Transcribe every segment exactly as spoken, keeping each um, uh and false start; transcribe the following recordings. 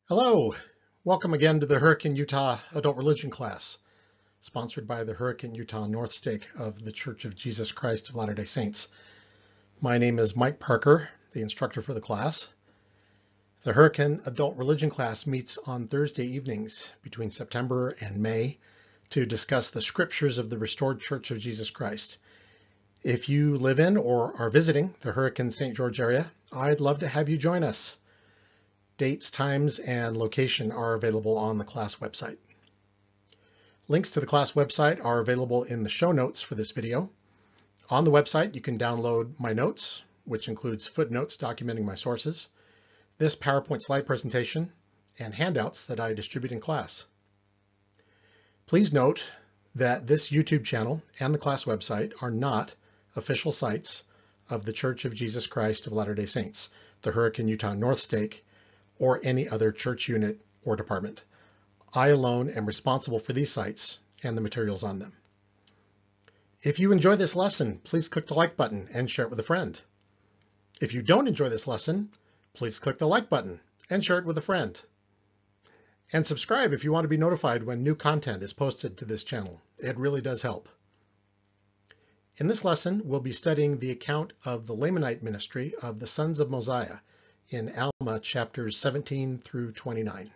Hello, welcome again to the Hurricane Utah Adult Religion class, sponsored by the Hurricane Utah North Stake of the Church of Jesus Christ of Latter-day Saints. My name is Mike Parker, the instructor for the class. The Hurricane Adult Religion class meets on Thursday evenings between September and May to discuss the scriptures of the restored Church of Jesus Christ. If you live in or are visiting the Hurricane Saint George area, I'd love to have you join us. Dates, times, and location are available on the class website. Links to the class website are available in the show notes for this video. On the website, you can download my notes, which includes footnotes documenting my sources, this PowerPoint slide presentation, and handouts that I distribute in class. Please note that this YouTube channel and the class website are not official sites of the Church of Jesus Christ of Latter-day Saints, the Hurricane Utah North Stake, or any other church unit or department. I alone am responsible for these sites and the materials on them. If you enjoy this lesson, please click the like button and share it with a friend. If you don't enjoy this lesson, please click the like button and share it with a friend. And subscribe if you want to be notified when new content is posted to this channel. It really does help. In this lesson, we'll be studying the account of the Lamanite ministry of the sons of Mosiah in Alma chapters seventeen through twenty-nine.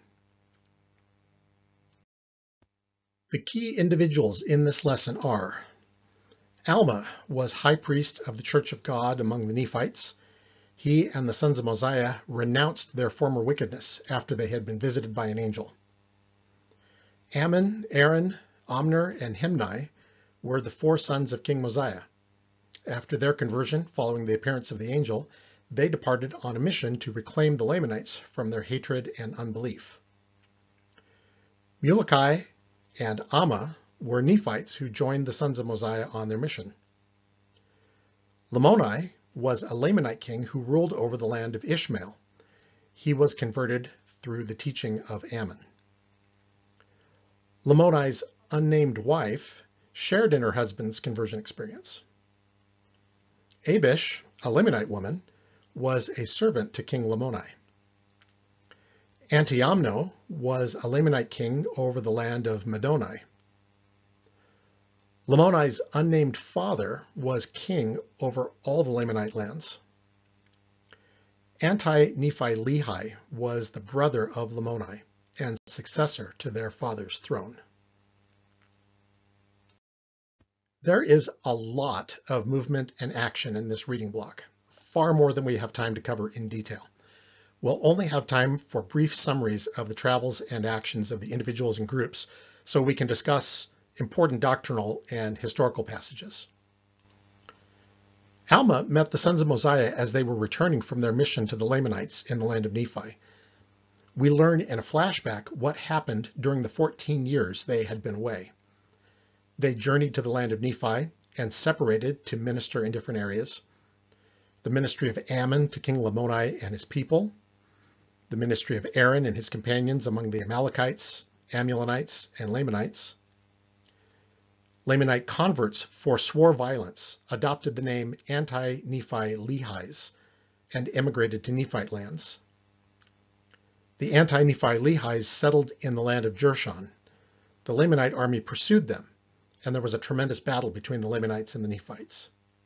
The key individuals in this lesson are: Alma was high priest of the Church of God among the Nephites. He and the sons of Mosiah renounced their former wickedness after they had been visited by an angel. Ammon, Aaron, Omner, and Himni were the four sons of King Mosiah. After their conversion, following the appearance of the angel, they departed on a mission to reclaim the Lamanites from their hatred and unbelief. Mulokai and Alma were Nephites who joined the sons of Mosiah on their mission. Lamoni was a Lamanite king who ruled over the land of Ishmael. He was converted through the teaching of Ammon. Lamoni's unnamed wife shared in her husband's conversion experience. Abish, a Lamanite woman, was a servant to King Lamoni. Anti-Nephi-Lehi was a Lamanite king over the land of Madoni. Lamoni's unnamed father was king over all the Lamanite lands. Anti-Nephi-Lehi was the brother of Lamoni and successor to their father's throne. There is a lot of movement and action in this reading block, far more than we have time to cover in detail. We'll only have time for brief summaries of the travels and actions of the individuals and groups so we can discuss important doctrinal and historical passages. Alma met the sons of Mosiah as they were returning from their mission to the Lamanites in the land of Nephi. We learn in a flashback what happened during the fourteen years they had been away. They journeyed to the land of Nephi and separated to minister in different areas. The ministry of Ammon to King Lamoni and his people, the ministry of Aaron and his companions among the Amalekites, Ammonites, and Lamanites. Lamanite converts forswore violence, adopted the name Anti-Nephi-Lehis, and emigrated to Nephite lands. The Anti-Nephi-Lehis settled in the land of Jershon. The Lamanite army pursued them, and there was a tremendous battle between the Lamanites and the Nephites.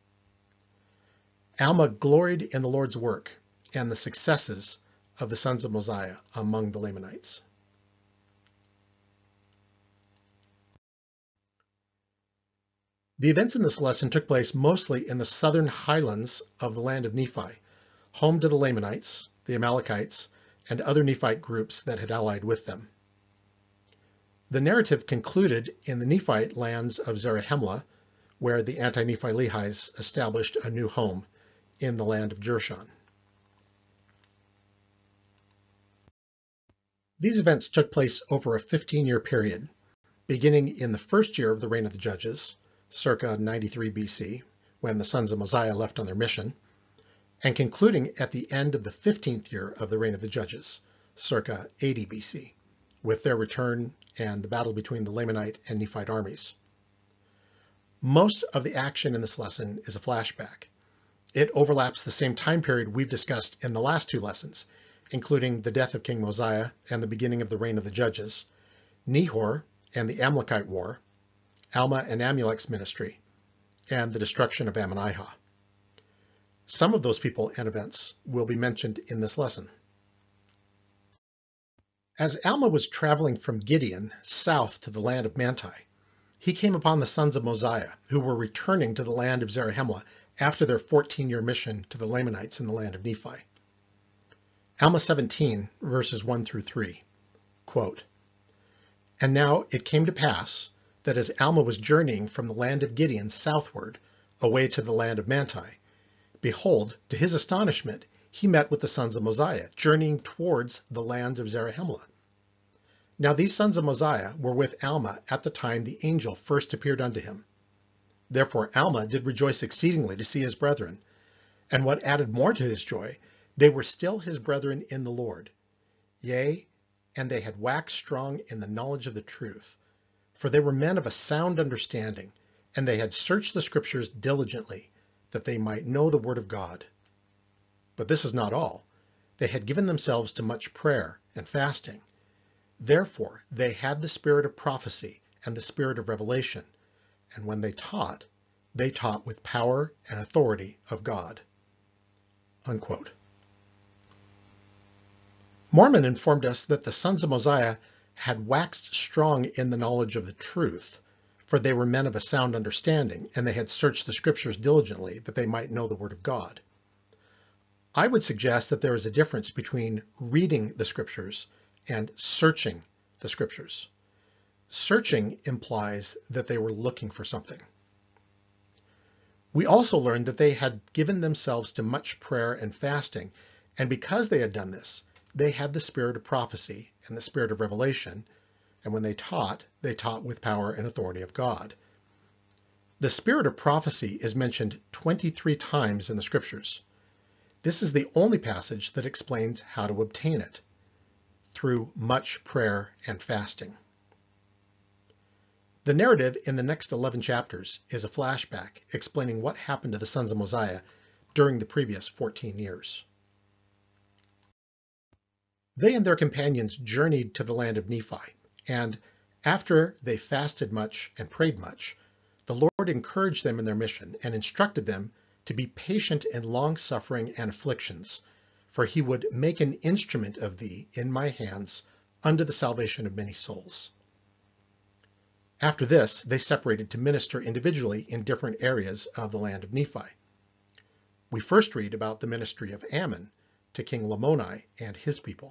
Alma gloried in the Lord's work and the successes of the sons of Mosiah among the Lamanites. The events in this lesson took place mostly in the southern highlands of the land of Nephi, home to the Lamanites, the Amalekites, and other Nephite groups that had allied with them. The narrative concluded in the Nephite lands of Zarahemla, where the Anti-Nephi-Lehis established a new home in the land of Jershon. These events took place over a fifteen-year period, beginning in the first year of the reign of the judges, circa ninety-three B C, when the sons of Mosiah left on their mission, and concluding at the end of the fifteenth year of the reign of the judges, circa eighty B C, with their return and the battle between the Lamanite and Nephite armies. Most of the action in this lesson is a flashback. It overlaps the same time period we've discussed in the last two lessons, including the death of King Mosiah and the beginning of the reign of the judges, Nehor and the Amalekite War, Alma and Amulek's ministry, and the destruction of Ammonihah. Some of those people and events will be mentioned in this lesson. As Alma was traveling from Gideon south to the land of Manti, he came upon the sons of Mosiah, who were returning to the land of Zarahemla after their fourteen-year mission to the Lamanites in the land of Nephi. Alma seventeen, verses one through three, quote, "And now it came to pass that as Alma was journeying from the land of Gideon southward, away to the land of Manti, behold, to his astonishment, he met with the sons of Mosiah, journeying towards the land of Zarahemla. Now these sons of Mosiah were with Alma at the time the angel first appeared unto him. Therefore Alma did rejoice exceedingly to see his brethren, and what added more to his joy, they were still his brethren in the Lord. Yea, and they had waxed strong in the knowledge of the truth, for they were men of a sound understanding, and they had searched the scriptures diligently, that they might know the word of God. But this is not all. They had given themselves to much prayer and fasting. Therefore they had the spirit of prophecy and the spirit of revelation, and when they taught, they taught with power and authority of God." Unquote. Mormon informed us that the sons of Mosiah had waxed strong in the knowledge of the truth, for they were men of a sound understanding, and they had searched the scriptures diligently, that they might know the word of God. I would suggest that there is a difference between reading the scriptures and searching the scriptures. Searching implies that they were looking for something. We also learned that they had given themselves to much prayer and fasting, and because they had done this, they had the spirit of prophecy and the spirit of revelation, and when they taught, they taught with power and authority of God. The spirit of prophecy is mentioned twenty-three times in the scriptures. This is the only passage that explains how to obtain it, through much prayer and fasting. The narrative in the next eleven chapters is a flashback explaining what happened to the sons of Mosiah during the previous fourteen years. They and their companions journeyed to the land of Nephi, and after they fasted much and prayed much, the Lord encouraged them in their mission and instructed them to be patient in long-suffering and afflictions, for he would make an instrument of thee in my hands unto the salvation of many souls. After this, they separated to minister individually in different areas of the land of Nephi. We first read about the ministry of Ammon to King Lamoni and his people.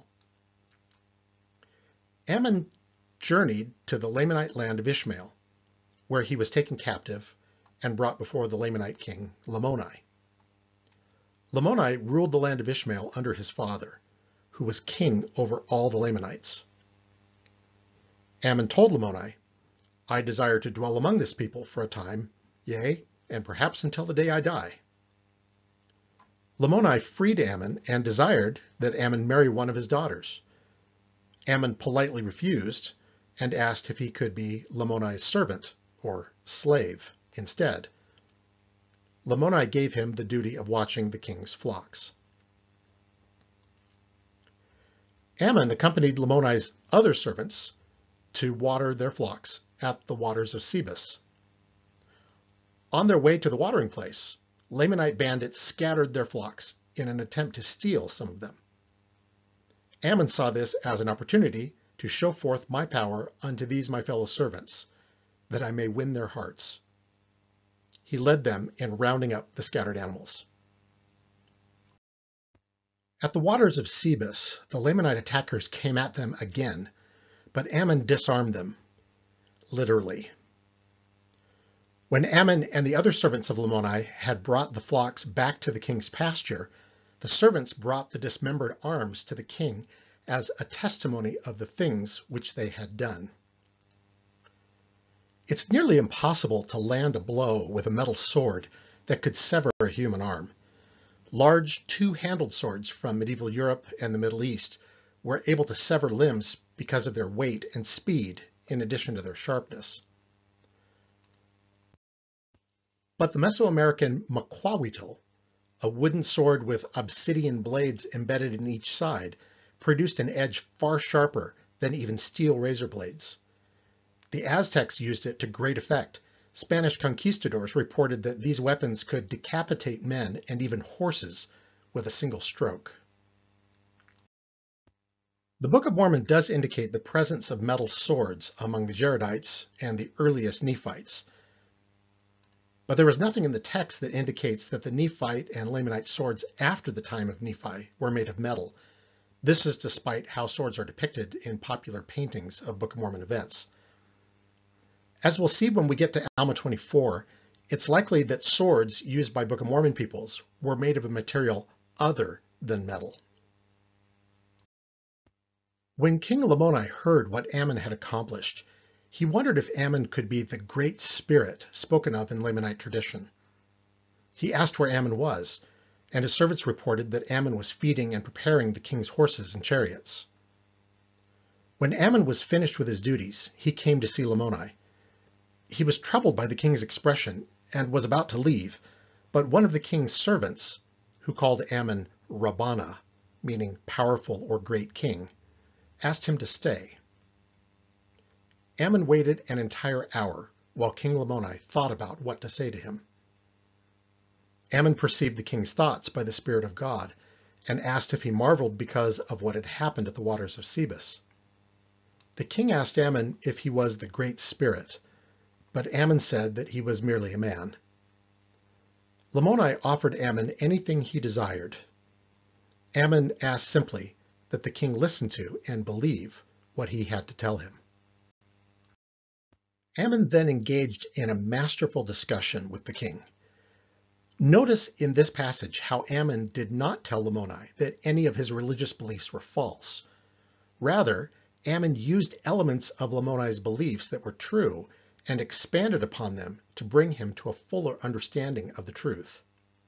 Ammon journeyed to the Lamanite land of Ishmael, where he was taken captive and brought before the Lamanite king Lamoni. Lamoni ruled the land of Ishmael under his father, who was king over all the Lamanites. Ammon told Lamoni, "I desire to dwell among this people for a time, yea, and perhaps until the day I die." Lamoni freed Ammon and desired that Ammon marry one of his daughters. Ammon politely refused and asked if he could be Lamoni's servant, or slave, instead. Lamoni gave him the duty of watching the king's flocks. Ammon accompanied Lamoni's other servants to water their flocks at the waters of Sebus. On their way to the watering place, Lamanite bandits scattered their flocks in an attempt to steal some of them. Ammon saw this as an opportunity to show forth my power unto these my fellow servants, that I may win their hearts. He led them in rounding up the scattered animals. At the waters of Sebus, the Lamanite attackers came at them again, but Ammon disarmed them, literally. When Ammon and the other servants of Lamoni had brought the flocks back to the king's pasture, the servants brought the dismembered arms to the king as a testimony of the things which they had done. It's nearly impossible to land a blow with a metal sword that could sever a human arm. Large two-handled swords from medieval Europe and the Middle East were able to sever limbs because of their weight and speed, in addition to their sharpness. But the Mesoamerican maquahuitl, a wooden sword with obsidian blades embedded in each side, produced an edge far sharper than even steel razor blades. The Aztecs used it to great effect. Spanish conquistadors reported that these weapons could decapitate men and even horses with a single stroke. The Book of Mormon does indicate the presence of metal swords among the Jaredites and the earliest Nephites. But there is nothing in the text that indicates that the Nephite and Lamanite swords after the time of Nephi were made of metal. This is despite how swords are depicted in popular paintings of Book of Mormon events. As we'll see when we get to Alma twenty-four, it's likely that swords used by Book of Mormon peoples were made of a material other than metal. When King Lamoni heard what Ammon had accomplished, he wondered if Ammon could be the Great Spirit spoken of in Lamanite tradition. He asked where Ammon was, and his servants reported that Ammon was feeding and preparing the king's horses and chariots. When Ammon was finished with his duties, he came to see Lamoni. He was troubled by the king's expression and was about to leave, but one of the king's servants, who called Ammon Rabbana, meaning powerful or great king, asked him to stay. Ammon waited an entire hour while King Lamoni thought about what to say to him. Ammon perceived the king's thoughts by the Spirit of God and asked if he marveled because of what had happened at the waters of Sebus. The king asked Ammon if he was the Great Spirit, but Ammon said that he was merely a man. Lamoni offered Ammon anything he desired. Ammon asked simply that the king listen to and believe what he had to tell him. Ammon then engaged in a masterful discussion with the king. Notice in this passage how Ammon did not tell Lamoni that any of his religious beliefs were false. Rather, Ammon used elements of Lamoni's beliefs that were true and expanded upon them to bring him to a fuller understanding of the truth.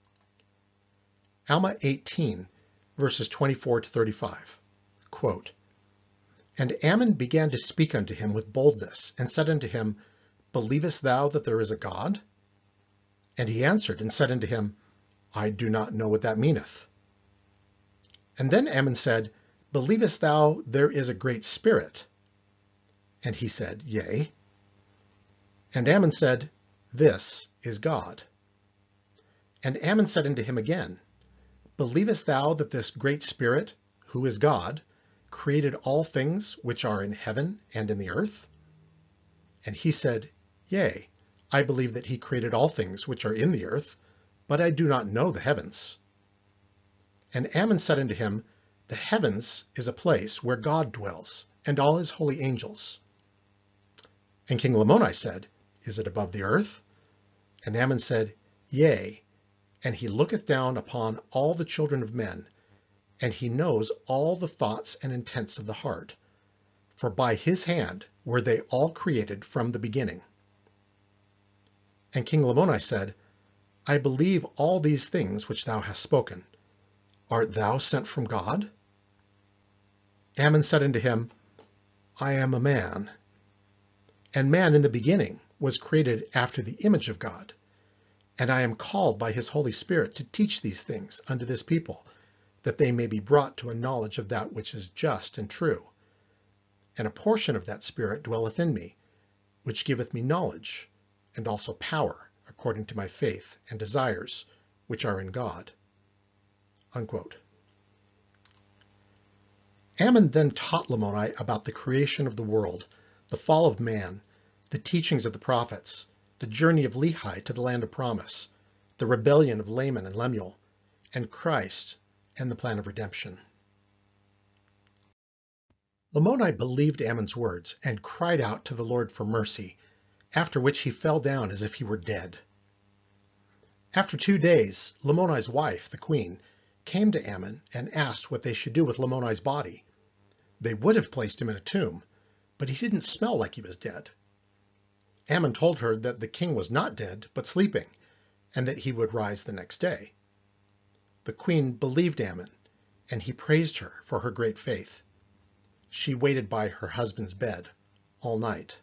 Alma eighteen, verses twenty-four to thirty-five, quote, "And Ammon began to speak unto him with boldness, and said unto him, Believest thou that there is a God? And he answered and said unto him, I do not know what that meaneth. And then Ammon said, Believest thou there is a great spirit? And he said, Yea. And Ammon said, This is God. And Ammon said unto him again, Believest thou that this great spirit, who is God, created all things which are in heaven and in the earth? And he said, Yea, I believe that he created all things which are in the earth, but I do not know the heavens. And Ammon said unto him, The heavens is a place where God dwells, and all his holy angels. And King Lamoni said, Is it above the earth? And Ammon said, Yea, and he looketh down upon all the children of men, and he knows all the thoughts and intents of the heart. For by his hand were they all created from the beginning. And King Lamoni said, I believe all these things which thou hast spoken. Art thou sent from God? Ammon said unto him, I am a man. And man in the beginning was created after the image of God. And I am called by his Holy Spirit to teach these things unto this people, that they may be brought to a knowledge of that which is just and true. And a portion of that Spirit dwelleth in me, which giveth me knowledge, and also power, according to my faith and desires, which are in God. Unquote. Ammon then taught Lamoni about the creation of the world, the fall of man, the teachings of the prophets, the journey of Lehi to the land of promise, the rebellion of Laman and Lemuel, and Christ and the plan of redemption. Lamoni believed Ammon's words and cried out to the Lord for mercy, after which he fell down as if he were dead. After two days, Lamoni's wife, the queen, came to Ammon and asked what they should do with Lamoni's body. They would have placed him in a tomb, but he didn't smell like he was dead. Ammon told her that the king was not dead, but sleeping, and that he would rise the next day. The queen believed Ammon, and he praised her for her great faith. She waited by her husband's bed all night.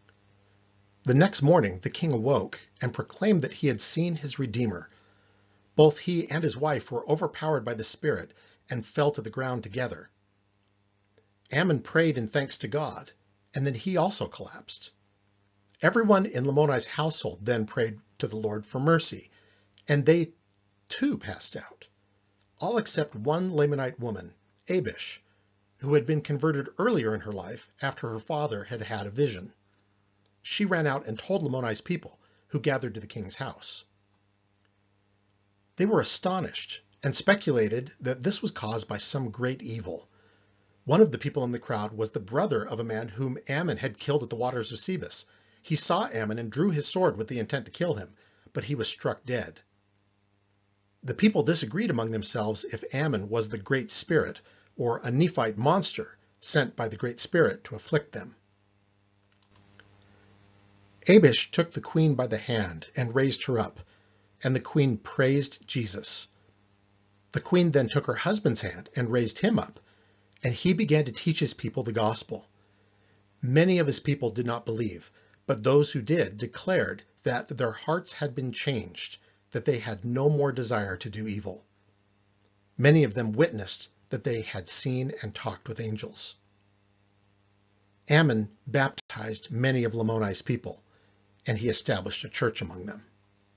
The next morning the king awoke and proclaimed that he had seen his Redeemer. Both he and his wife were overpowered by the Spirit and fell to the ground together. Ammon prayed in thanks to God, and then he also collapsed. Everyone in Lamoni's household then prayed to the Lord for mercy, and they too passed out, all except one Lamanite woman, Abish, who had been converted earlier in her life after her father had had a vision. She ran out and told Lamoni's people, who gathered to the king's house. They were astonished and speculated that this was caused by some great evil. One of the people in the crowd was the brother of a man whom Ammon had killed at the waters of Sebus. He saw Ammon and drew his sword with the intent to kill him, but he was struck dead. The people disagreed among themselves if Ammon was the Great Spirit or a Nephite monster sent by the Great Spirit to afflict them. Abish took the queen by the hand and raised her up, and the queen praised Jesus. The queen then took her husband's hand and raised him up, and he began to teach his people the gospel. Many of his people did not believe, but those who did declared that their hearts had been changed, that they had no more desire to do evil. Many of them witnessed that they had seen and talked with angels. Ammon baptized many of Lamoni's people, and he established a church among them.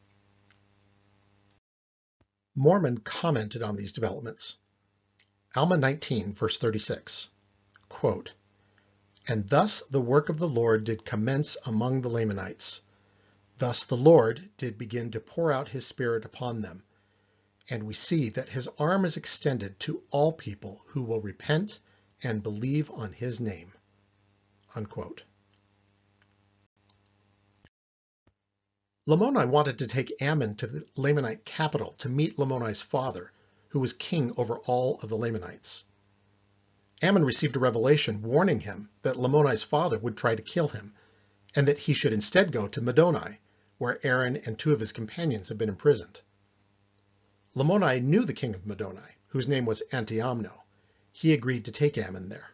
Mormon commented on these developments. Alma nineteen, verse thirty-six, quote, "And thus the work of the Lord did commence among the Lamanites. Thus the Lord did begin to pour out his Spirit upon them. And we see that his arm is extended to all people who will repent and believe on his name." Unquote. Lamoni wanted to take Ammon to the Lamanite capital to meet Lamoni's father, who was king over all of the Lamanites. Ammon received a revelation warning him that Lamoni's father would try to kill him, and that he should instead go to Middoni, where Aaron and two of his companions had been imprisoned. Lamoni knew the king of Middoni, whose name was Anti-Nephi-Lehi. He agreed to take Ammon there.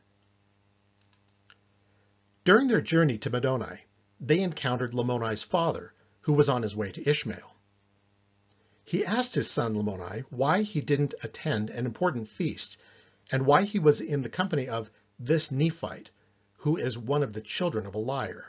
During their journey to Middoni, they encountered Lamoni's father, who was on his way to Ishmael. He asked his son Lamoni why he didn't attend an important feast, and why he was in the company of this Nephite, who is one of the children of a liar.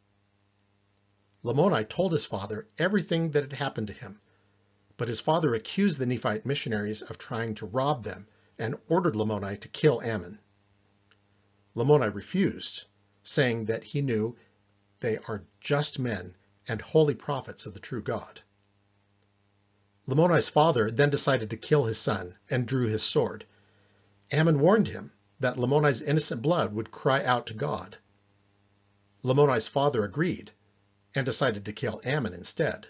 Lamoni told his father everything that had happened to him, but his father accused the Nephite missionaries of trying to rob them and ordered Lamoni to kill Ammon. Lamoni refused, saying that he knew they are just men and holy prophets of the true God. Lamoni's father then decided to kill his son and drew his sword. Ammon warned him that Lamoni's innocent blood would cry out to God. Lamoni's father agreed and decided to kill Ammon instead.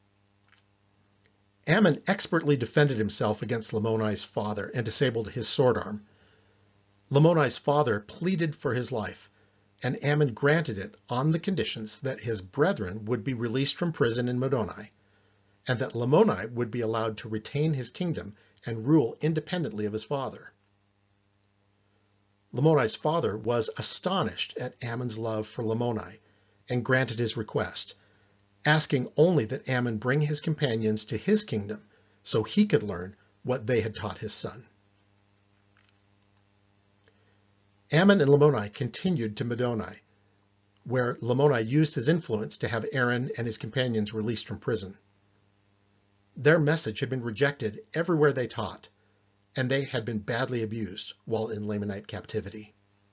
Ammon expertly defended himself against Lamoni's father and disabled his sword arm. Lamoni's father pleaded for his life, and Ammon granted it on the conditions that his brethren would be released from prison in Middoni, and that Lamoni would be allowed to retain his kingdom and rule independently of his father. Lamoni's father was astonished at Ammon's love for Lamoni and granted his request, asking only that Ammon bring his companions to his kingdom so he could learn what they had taught his son. Ammon and Lamoni continued to Middoni, where Lamoni used his influence to have Aaron and his companions released from prison. Their message had been rejected everywhere they taught, and they had been badly abused while in Lamanite captivity.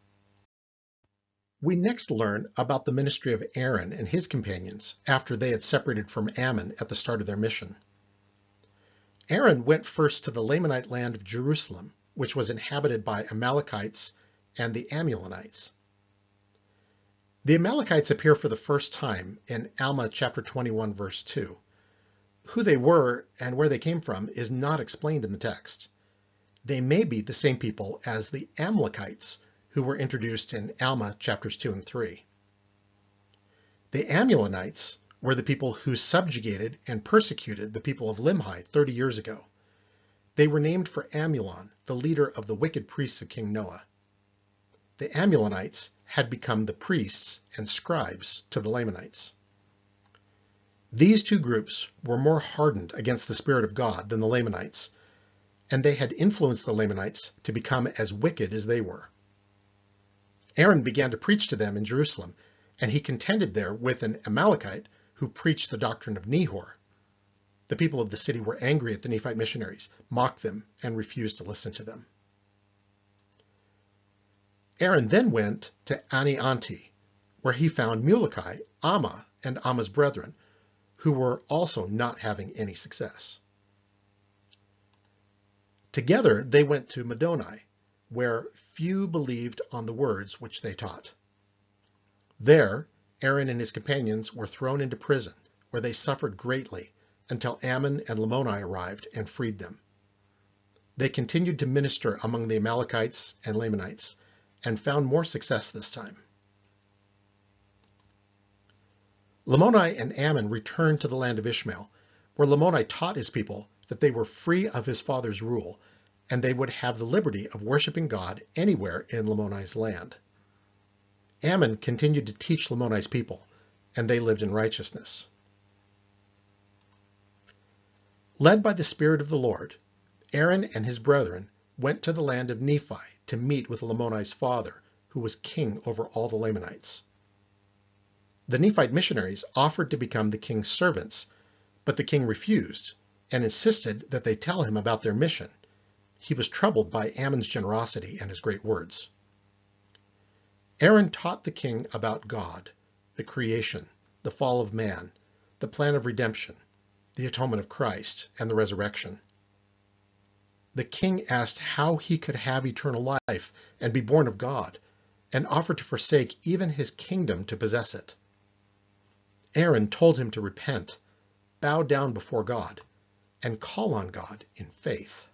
We next learn about the ministry of Aaron and his companions after they had separated from Ammon at the start of their mission. Aaron went first to the Lamanite land of Jerusalem, which was inhabited by Amalekites and the Amulonites. The Amalekites appear for the first time in Alma chapter twenty-one, verse two. Who they were and where they came from is not explained in the text. They may be the same people as the Amalekites, who were introduced in Alma chapters two and three. The Amulonites were the people who subjugated and persecuted the people of Limhi thirty years ago. They were named for Amulon, the leader of the wicked priests of King Noah. The Amulonites had become the priests and scribes to the Lamanites. These two groups were more hardened against the Spirit of God than the Lamanites, and they had influenced the Lamanites to become as wicked as they were. Aaron began to preach to them in Jerusalem, and he contended there with an Amalekite who preached the doctrine of Nehor. The people of the city were angry at the Nephite missionaries, mocked them, and refused to listen to them. Aaron then went to Ani-Anti, where he found Mulekai, Alma, and Alma's brethren, who were also not having any success. Together they went to Madoni, where few believed on the words which they taught. There, Aaron and his companions were thrown into prison, where they suffered greatly until Ammon and Lamoni arrived and freed them. They continued to minister among the Amalekites and Lamanites, and found more success this time. Lamoni and Ammon returned to the land of Ishmael, where Lamoni taught his people that they were free of his father's rule, and they would have the liberty of worshiping God anywhere in Lamoni's land. Ammon continued to teach Lamoni's people, and they lived in righteousness. Led by the Spirit of the Lord, Aaron and his brethren went to the land of Nephi to meet with Lamoni's father, who was king over all the Lamanites. The Nephite missionaries offered to become the king's servants, but the king refused and insisted that they tell him about their mission. He was troubled by Ammon's generosity and his great words. Aaron taught the king about God, the creation, the fall of man, the plan of redemption, the atonement of Christ, and the resurrection. The king asked how he could have eternal life and be born of God, and offered to forsake even his kingdom to possess it. Aaron told him to repent, bow down before God, and call on God in faith.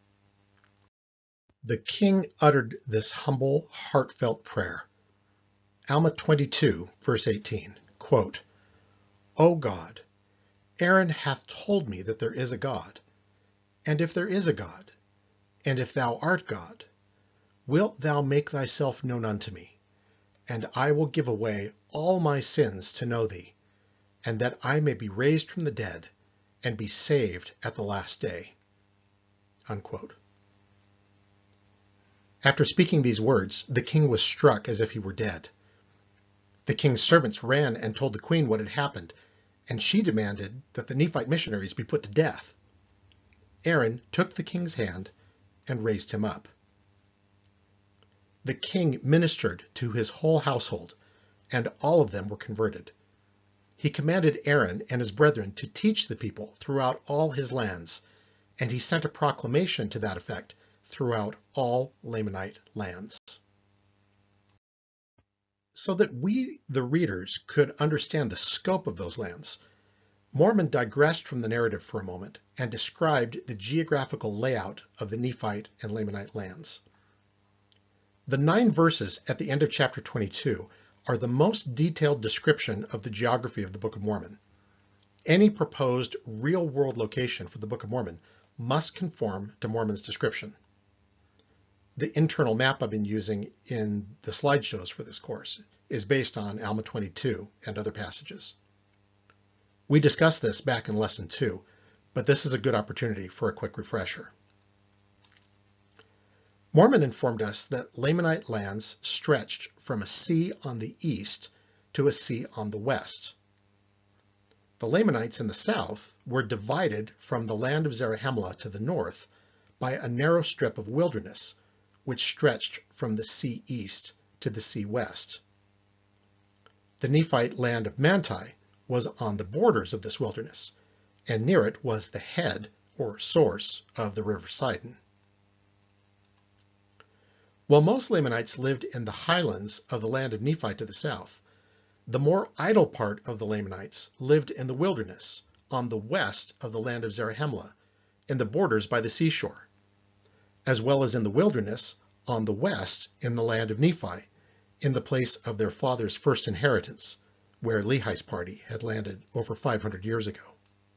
The king uttered this humble, heartfelt prayer. Alma twenty-two, verse eighteen, quote, O God, Aaron hath told me that there is a God, and if there is a God, and if thou art God, wilt thou make thyself known unto me, and I will give away all my sins to know thee, and that I may be raised from the dead, and be saved at the last day. Unquote. After speaking these words, the king was struck as if he were dead. The king's servants ran and told the queen what had happened, and she demanded that the Nephite missionaries be put to death. Aaron took the king's hand and raised him up. The king ministered to his whole household, and all of them were converted. He commanded Aaron and his brethren to teach the people throughout all his lands, and he sent a proclamation to that effect throughout all Lamanite lands. So that we, the readers, could understand the scope of those lands, Mormon digressed from the narrative for a moment and described the geographical layout of the Nephite and Lamanite lands. The nine verses at the end of chapter twenty-two are the most detailed description of the geography of the Book of Mormon. Any proposed real-world location for the Book of Mormon must conform to Mormon's description. The internal map I've been using in the slideshows for this course is based on Alma twenty-two and other passages. We discussed this back in lesson two, but this is a good opportunity for a quick refresher. Mormon informed us that Lamanite lands stretched from a sea on the east to a sea on the west. The Lamanites in the south were divided from the land of Zarahemla to the north by a narrow strip of wilderness, which stretched from the sea east to the sea west. The Nephite land of Manti was on the borders of this wilderness, and near it was the head or source of the river Sidon. While most Lamanites lived in the highlands of the land of Nephi to the south, the more idle part of the Lamanites lived in the wilderness on the west of the land of Zarahemla, in the borders by the seashore, as well as in the wilderness on the west in the land of Nephi, in the place of their father's first inheritance, where Lehi's party had landed over five hundred years ago.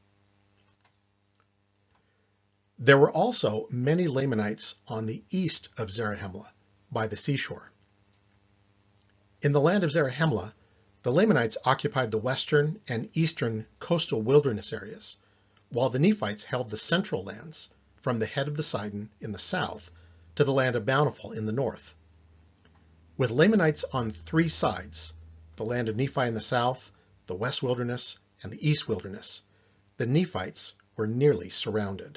There were also many Lamanites on the east of Zarahemla, by the seashore. In the land of Zarahemla, The Lamanites occupied the western and eastern coastal wilderness areas, while the Nephites held the central lands from the head of the Sidon in the south to the land of Bountiful in the north. With Lamanites on three sides, the land of Nephi in the south, the west wilderness, and the east wilderness, the Nephites were nearly surrounded.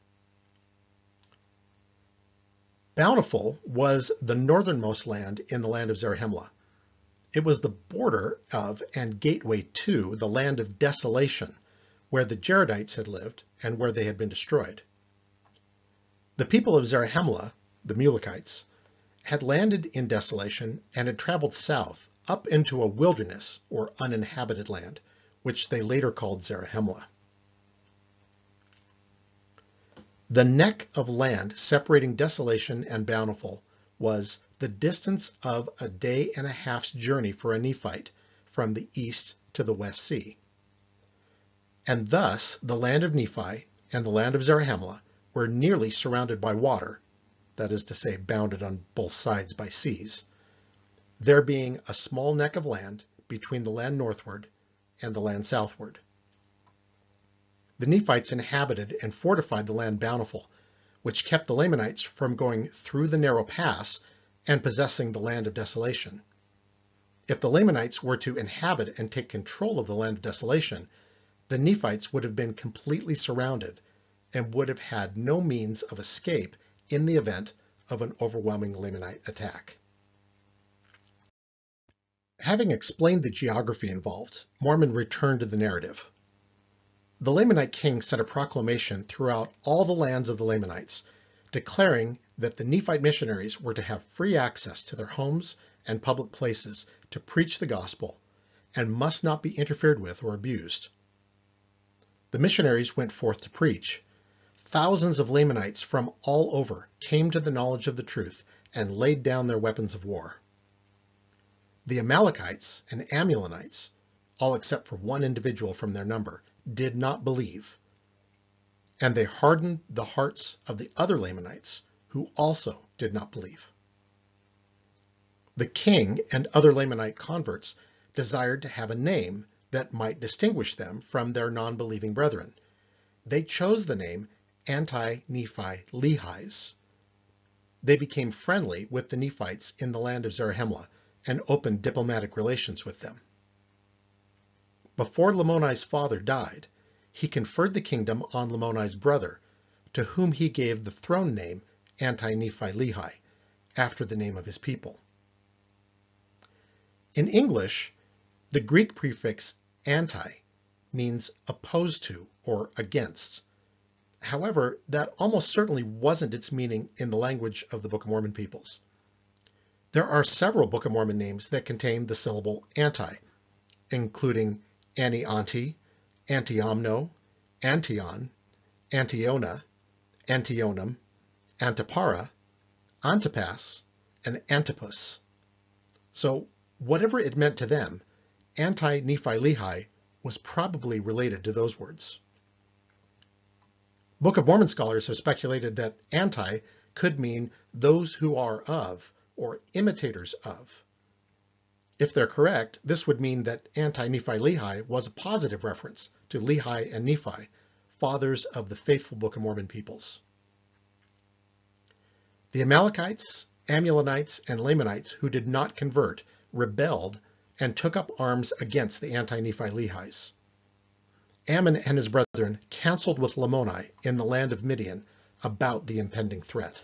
Bountiful was the northernmost land in the land of Zarahemla. It was the border of and gateway to the land of desolation, where the Jaredites had lived and where they had been destroyed. The people of Zarahemla, the Mulekites, had landed in desolation and had traveled south up into a wilderness or uninhabited land, which they later called Zarahemla. The neck of land separating Desolation and Bountiful was the distance of a day and a half's journey for a Nephite from the east to the West Sea. And thus the land of Nephi and the land of Zarahemla were nearly surrounded by water, that is to say, bounded on both sides by seas, there being a small neck of land between the land northward and the land southward. The Nephites inhabited and fortified the land Bountiful, which kept the Lamanites from going through the narrow pass and possessing the land of desolation. If the Lamanites were to inhabit and take control of the land of desolation, the Nephites would have been completely surrounded and would have had no means of escape in the event of an overwhelming Lamanite attack. Having explained the geography involved, Mormon returned to the narrative. The Lamanite king sent a proclamation throughout all the lands of the Lamanites, declaring that the Nephite missionaries were to have free access to their homes and public places to preach the gospel and must not be interfered with or abused. The missionaries went forth to preach. Thousands of Lamanites from all over came to the knowledge of the truth and laid down their weapons of war. The Amalekites and Ammonites, all except for one individual from their number, did not believe, and they hardened the hearts of the other Lamanites, who also did not believe. The king and other Lamanite converts desired to have a name that might distinguish them from their non-believing brethren. They chose the name Anti-Nephi-Lehis. They became friendly with the Nephites in the land of Zarahemla and opened diplomatic relations with them. Before Lamoni's father died, he conferred the kingdom on Lamoni's brother, to whom he gave the throne name Anti-Nephi-Lehi, after the name of his people. In English, the Greek prefix anti means opposed to or against. However, that almost certainly wasn't its meaning in the language of the Book of Mormon peoples. There are several Book of Mormon names that contain the syllable anti, including Ani-Anti, Anti-Omno, Antion, Antiona, Antionum, Antipara, Antipas, and Antipus. So whatever it meant to them, Anti-Nephi-Lehi was probably related to those words. Book of Mormon scholars have speculated that anti could mean those who are of or imitators of. If they're correct, this would mean that Anti-Nephi-Lehi was a positive reference to Lehi and Nephi, fathers of the faithful Book of Mormon peoples. The Amalekites, Ammonites, and Lamanites who did not convert rebelled and took up arms against the Anti-Nephi-Lehis. Ammon and his brethren counseled with Lamoni in the land of Midian about the impending threat.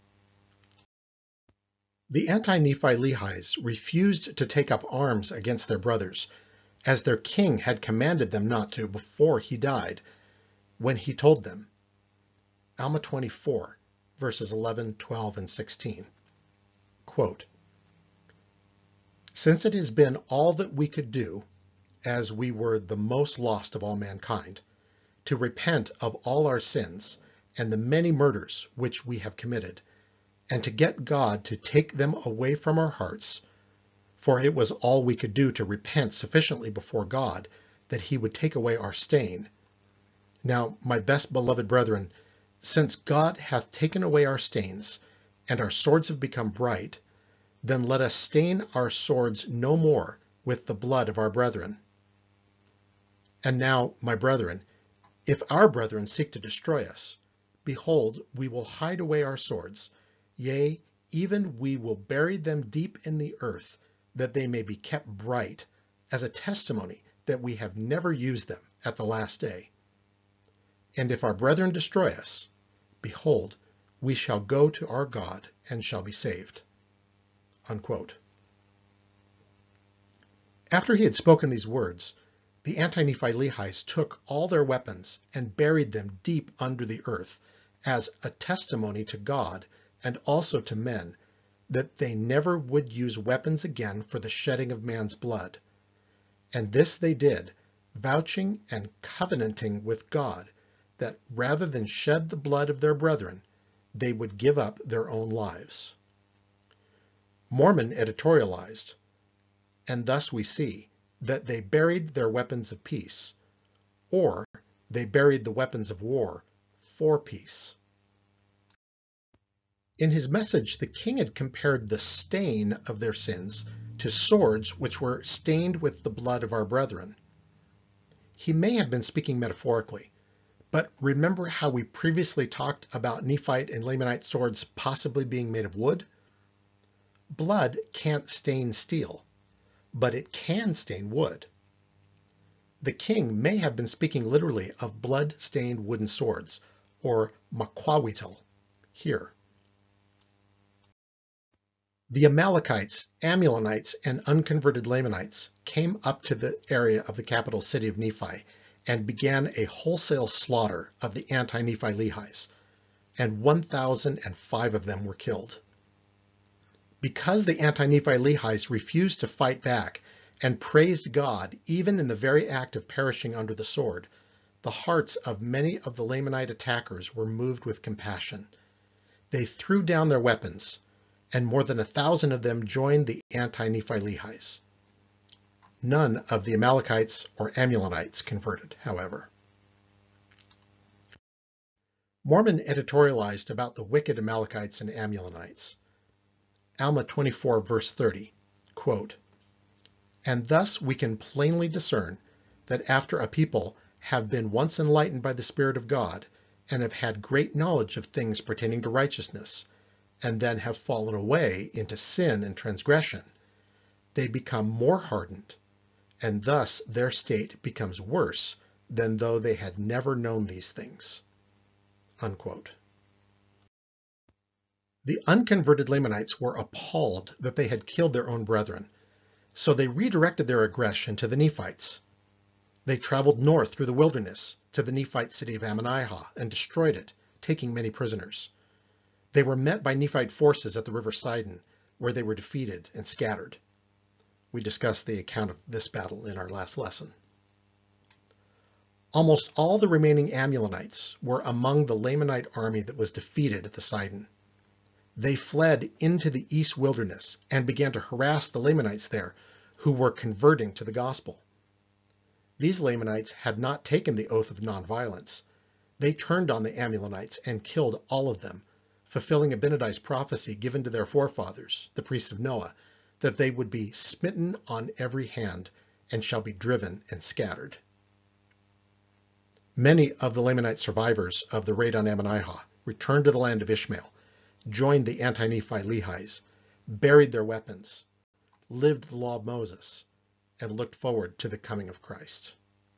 The Anti-Nephi-Lehis refused to take up arms against their brothers, as their king had commanded them not to before he died, when he told them. Alma twenty-four, verses eleven, twelve, and sixteen. Quote, "Since it has been all that we could do, as we were the most lost of all mankind, to repent of all our sins and the many murders which we have committed, and to get God to take them away from our hearts, for it was all we could do to repent sufficiently before God, that he would take away our stain. Now, my best beloved brethren, since God hath taken away our stains, and our swords have become bright, then let us stain our swords no more with the blood of our brethren. And now, my brethren, if our brethren seek to destroy us, behold, we will hide away our swords, yea, even we will bury them deep in the earth, that they may be kept bright, as a testimony that we have never used them at the last day. And if our brethren destroy us, behold, we shall go to our God and shall be saved." Unquote. After he had spoken these words, the Anti-Nephi-Lehis took all their weapons and buried them deep under the earth as a testimony to God and also to men that they never would use weapons again for the shedding of man's blood. And this they did, vouching and covenanting with God that rather than shed the blood of their brethren, they would give up their own lives. Mormon editorialized, "And thus we see that they buried their weapons of peace, or they buried the weapons of war for peace." In his message, the king had compared the stain of their sins to swords which were stained with the blood of our brethren. He may have been speaking metaphorically, but remember how we previously talked about Nephite and Lamanite swords possibly being made of wood? Blood can't stain steel, but it can stain wood. The king may have been speaking literally of blood-stained wooden swords, or makwawitel, here. The Amalekites, Ammonites, and unconverted Lamanites came up to the area of the capital city of Nephi and began a wholesale slaughter of the Anti-Nephi-Lehis, and one thousand five of them were killed. Because the Anti-Nephi-Lehis refused to fight back and praised God even in the very act of perishing under the sword, the hearts of many of the Lamanite attackers were moved with compassion. They threw down their weapons, and more than a thousand of them joined the Anti-Nephi-Lehis. None of the Amalekites or Ammonites converted, however. Mormon editorialized about the wicked Amalekites and Ammonites. Alma twenty-four, verse thirty, quote, "And thus we can plainly discern that after a people have been once enlightened by the Spirit of God, and have had great knowledge of things pertaining to righteousness, and then have fallen away into sin and transgression, they become more hardened, and thus their state becomes worse than though they had never known these things." Unquote. The unconverted Lamanites were appalled that they had killed their own brethren, so they redirected their aggression to the Nephites. They traveled north through the wilderness to the Nephite city of Ammonihah and destroyed it, taking many prisoners. They were met by Nephite forces at the river Sidon, where they were defeated and scattered. We discussed the account of this battle in our last lesson. Almost all the remaining Ammonites were among the Lamanite army that was defeated at the Sidon. They fled into the east wilderness and began to harass the Lamanites there, who were converting to the gospel. These Lamanites had not taken the oath of nonviolence. They turned on the Ammonites and killed all of them, fulfilling Abinadi's prophecy given to their forefathers, the priests of Noah, that they would be smitten on every hand and shall be driven and scattered. Many of the Lamanite survivors of the raid on Ammonihah returned to the land of Ishmael, joined the Anti-Nephi-Lehis, buried their weapons, lived the law of Moses, and looked forward to the coming of Christ.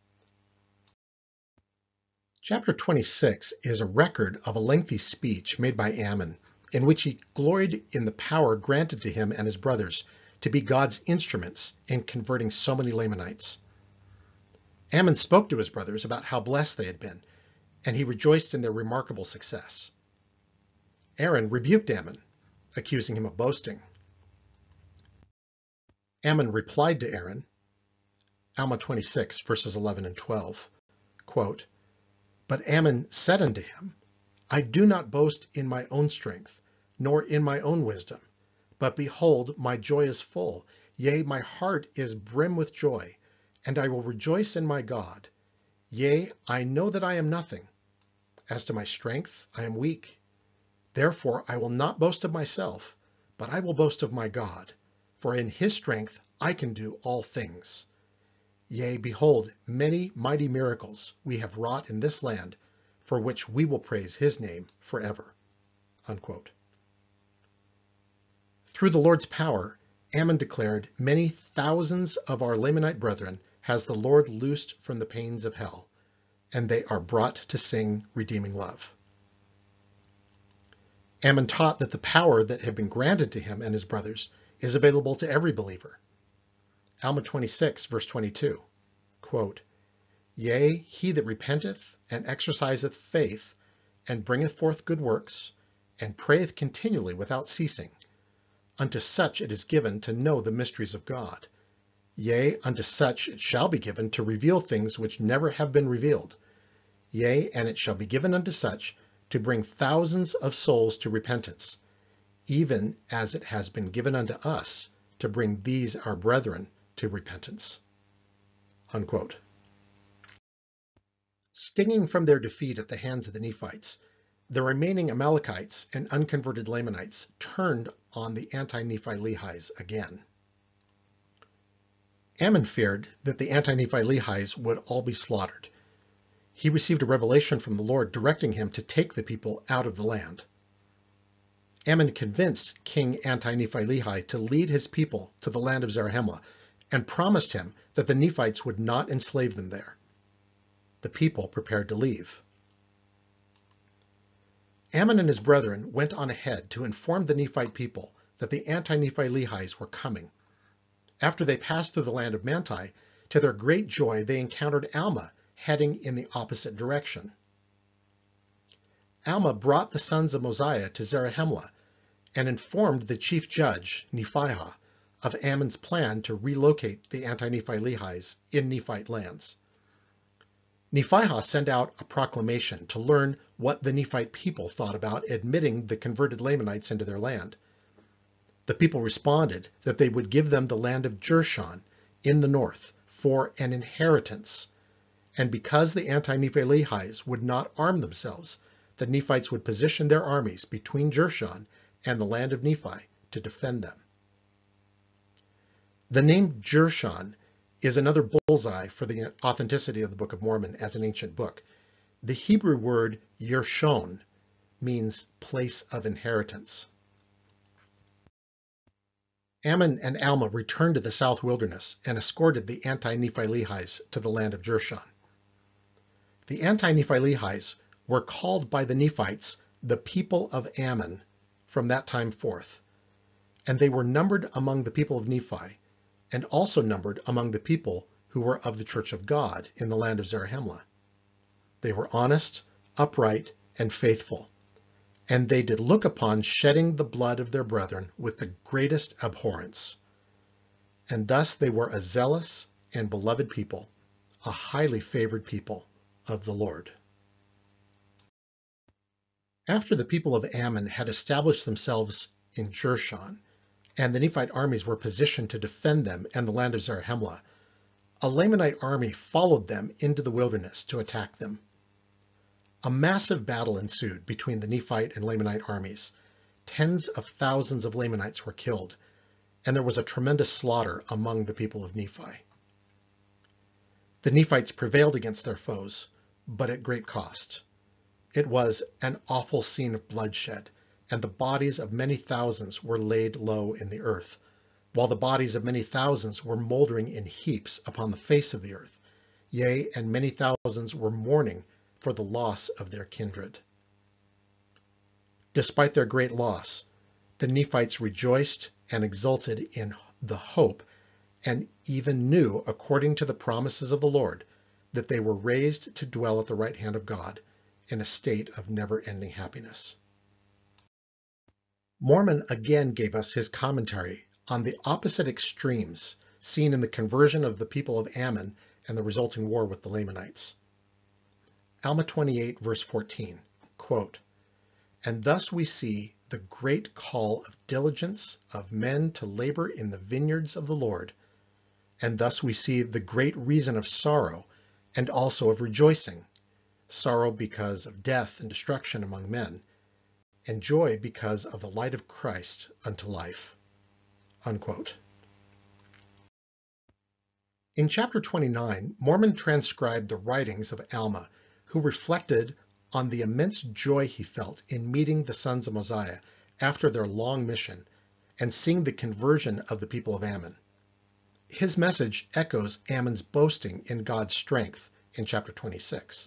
Chapter twenty-six is a record of a lengthy speech made by Ammon, in which he gloried in the power granted to him and his brothers to be God's instruments in converting so many Lamanites. Ammon spoke to his brothers about how blessed they had been, and he rejoiced in their remarkable success. Aaron rebuked Ammon, accusing him of boasting. Ammon replied to Aaron, Alma twenty-six, verses eleven and twelve, quote, "But Ammon said unto him, I do not boast in my own strength, nor in my own wisdom, but behold, my joy is full, yea, my heart is brim with joy, and I will rejoice in my God. Yea, I know that I am nothing. As to my strength, I am weak. Therefore I will not boast of myself, but I will boast of my God, for in his strength I can do all things. Yea, behold, many mighty miracles we have wrought in this land, for which we will praise his name forever." Unquote. Through the Lord's power, Ammon declared, "Many thousands of our Lamanite brethren has the Lord loosed from the pains of hell, and they are brought to sing redeeming love." Ammon taught that the power that had been granted to him and his brothers is available to every believer. Alma twenty-six, verse twenty-two, quote, "Yea, he that repenteth and exerciseth faith, and bringeth forth good works, and prayeth continually without ceasing, unto such it is given to know the mysteries of God. Yea, unto such it shall be given to reveal things which never have been revealed. Yea, and it shall be given unto such to bring thousands of souls to repentance, even as it has been given unto us to bring these our brethren to repentance." Unquote. Stinging from their defeat at the hands of the Nephites, the remaining Amalekites and unconverted Lamanites turned on the Anti-Nephi-Lehis again. Ammon feared that the Anti-Nephi-Lehis would all be slaughtered. He received a revelation from the Lord directing him to take the people out of the land. Ammon convinced King Anti-Nephi-Lehi to lead his people to the land of Zarahemla and promised him that the Nephites would not enslave them there. The people prepared to leave. Ammon and his brethren went on ahead to inform the Nephite people that the Anti-Nephi-Lehis were coming. After they passed through the land of Manti, to their great joy they encountered Alma heading in the opposite direction. Alma brought the sons of Mosiah to Zarahemla and informed the chief judge, Nephihah, of Ammon's plan to relocate the Anti-Nephi-Lehis in Nephite lands. Nephihah sent out a proclamation to learn what the Nephite people thought about admitting the converted Lamanites into their land. The people responded that they would give them the land of Jershon in the north for an inheritance, and because the Anti-Nephi-Lehis would not arm themselves, the Nephites would position their armies between Jershon and the land of Nephi to defend them. The name Jershon is another bullseye for the authenticity of the Book of Mormon as an ancient book. The Hebrew word Yershon means place of inheritance. Ammon and Alma returned to the south wilderness and escorted the Anti-Nephi-Lehis to the land of Jershon. The Anti-Nephi-Lehis were called by the Nephites the people of Ammon from that time forth, and they were numbered among the people of Nephi, and also numbered among the people who were of the Church of God in the land of Zarahemla. They were honest, upright, and faithful, and they did look upon shedding the blood of their brethren with the greatest abhorrence. And thus they were a zealous and beloved people, a highly favored people of the Lord. After the people of Ammon had established themselves in Jershon, and the Nephite armies were positioned to defend them and the land of Zarahemla, a Lamanite army followed them into the wilderness to attack them. A massive battle ensued between the Nephite and Lamanite armies. Tens of thousands of Lamanites were killed, and there was a tremendous slaughter among the people of Nephi. The Nephites prevailed against their foes, but at great cost. It was an awful scene of bloodshed, and the bodies of many thousands were laid low in the earth, while the bodies of many thousands were moldering in heaps upon the face of the earth. Yea, and many thousands were mourning for the loss of their kindred. Despite their great loss, the Nephites rejoiced and exulted in the hope, and even knew, according to the promises of the Lord, that they were raised to dwell at the right hand of God in a state of never-ending happiness. Mormon again gave us his commentary on the opposite extremes seen in the conversion of the people of Ammon and the resulting war with the Lamanites. Alma twenty-eight, verse fourteen, quote, "And thus we see the great call of diligence of men to labor in the vineyards of the Lord, and thus we see the great reason of sorrow and also of rejoicing, sorrow because of death and destruction among men, and joy because of the light of Christ unto life." Unquote. In chapter twenty-nine, Mormon transcribed the writings of Alma, who reflected on the immense joy he felt in meeting the sons of Mosiah after their long mission and seeing the conversion of the people of Ammon. His message echoes Ammon's boasting in God's strength in chapter twenty-six.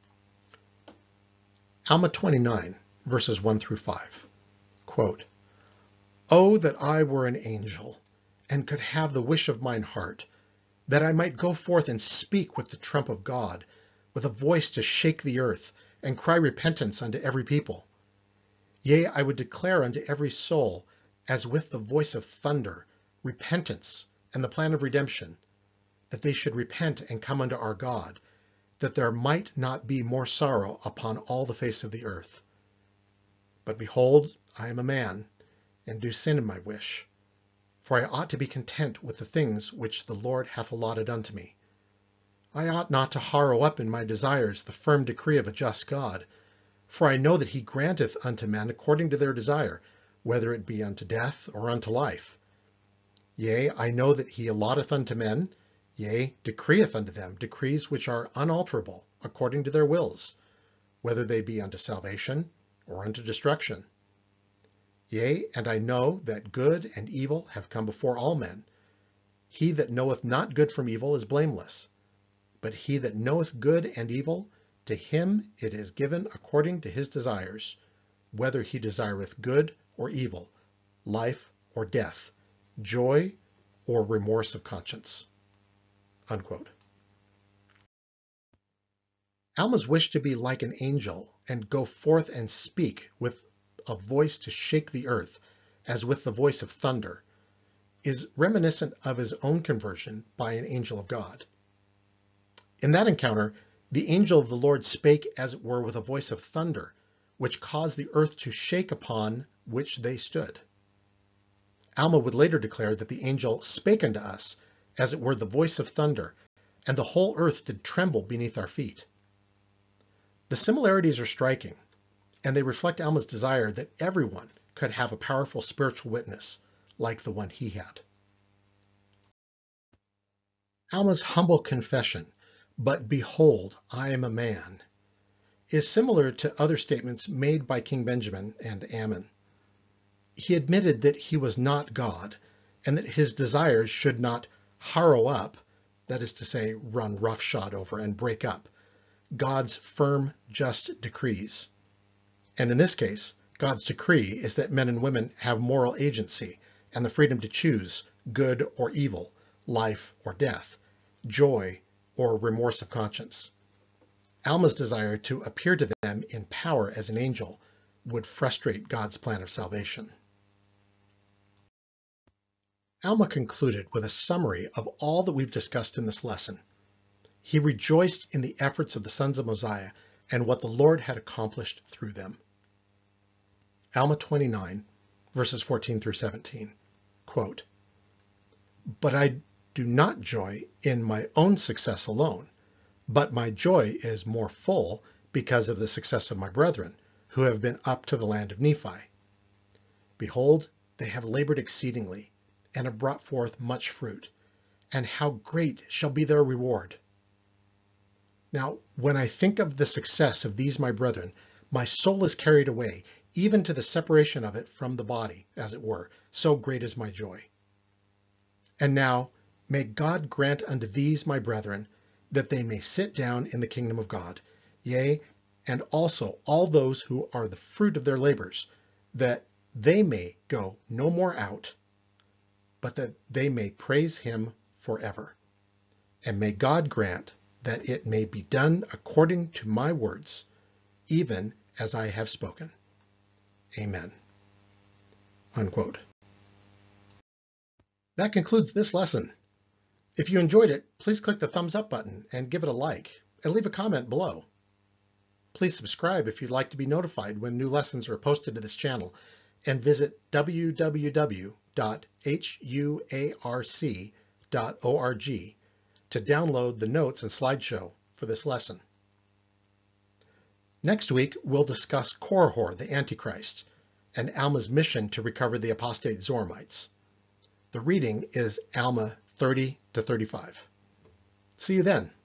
Alma twenty-nine, verses one through five. Quote, "Oh, that I were an angel, and could have the wish of mine heart, that I might go forth and speak with the trump of God, with a voice to shake the earth, and cry repentance unto every people. Yea, I would declare unto every soul, as with the voice of thunder, repentance and the plan of redemption, that they should repent and come unto our God, that there might not be more sorrow upon all the face of the earth. But behold, I am a man, and do sin in my wish. For I ought to be content with the things which the Lord hath allotted unto me. I ought not to harrow up in my desires the firm decree of a just God, for I know that he granteth unto men according to their desire, whether it be unto death or unto life. Yea, I know that he allotteth unto men, yea, decreeth unto them decrees which are unalterable, according to their wills, whether they be unto salvation or unto destruction. Yea, and I know that good and evil have come before all men. He that knoweth not good from evil is blameless. But he that knoweth good and evil, to him it is given according to his desires, whether he desireth good or evil, life or death, joy or remorse of conscience." Unquote. Alma's wish to be like an angel and go forth and speak with a voice to shake the earth, as with the voice of thunder, is reminiscent of his own conversion by an angel of God. In that encounter, the angel of the Lord spake as it were with a voice of thunder, which caused the earth to shake upon which they stood. Alma would later declare that the angel spake unto us as it were the voice of thunder, and the whole earth did tremble beneath our feet. The similarities are striking, and they reflect Alma's desire that everyone could have a powerful spiritual witness like the one he had. Alma's humble confession, "But behold, I am a man," is similar to other statements made by King Benjamin and Ammon. He admitted that he was not God, and that his desires should not harrow up, that is to say, run roughshod over and break up, God's firm, just decrees. And in this case, God's decree is that men and women have moral agency and the freedom to choose good or evil, life or death, joy or remorse of conscience. Alma's desire to appear to them in power as an angel would frustrate God's plan of salvation. Alma concluded with a summary of all that we've discussed in this lesson. He rejoiced in the efforts of the sons of Mosiah and what the Lord had accomplished through them. Alma twenty-nine, verses fourteen through seventeen, quote, "But I do not joy in my own success alone, but my joy is more full because of the success of my brethren, who have been up to the land of Nephi. Behold, they have labored exceedingly, and have brought forth much fruit, and how great shall be their reward. Now, when I think of the success of these my brethren, my soul is carried away, even to the separation of it from the body, as it were, so great is my joy. And now, may God grant unto these my brethren, that they may sit down in the kingdom of God, yea, and also all those who are the fruit of their labors, that they may go no more out, but that they may praise him forever. And may God grant that it may be done according to my words, even as I have spoken. Amen." Unquote. That concludes this lesson. If you enjoyed it, please click the thumbs up button and give it a like, and leave a comment below. Please subscribe if you'd like to be notified when new lessons are posted to this channel, and visit w w w dot huarc dot org to download the notes and slideshow for this lesson. Next week, we'll discuss Korihor, the Antichrist, and Alma's mission to recover the apostate Zoramites. The reading is Alma thirty to thirty-five. See you then.